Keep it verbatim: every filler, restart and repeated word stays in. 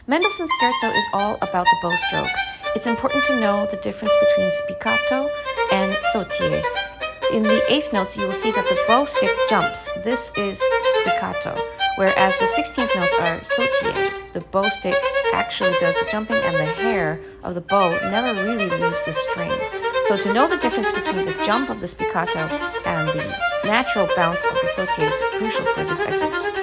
Mendelssohn Scherzo is all about the bow stroke. It's important to know the difference between spiccato and Sautillé. In the eighth notes, you will see that the bow stick jumps. This is spiccato, whereas the sixteenth notes are Sautillé. The bow stick actually does the jumping, and the hair of the bow never really leaves the string. So to know the difference between the jump of the spiccato and the natural bounce of the Sautillé is crucial for this excerpt.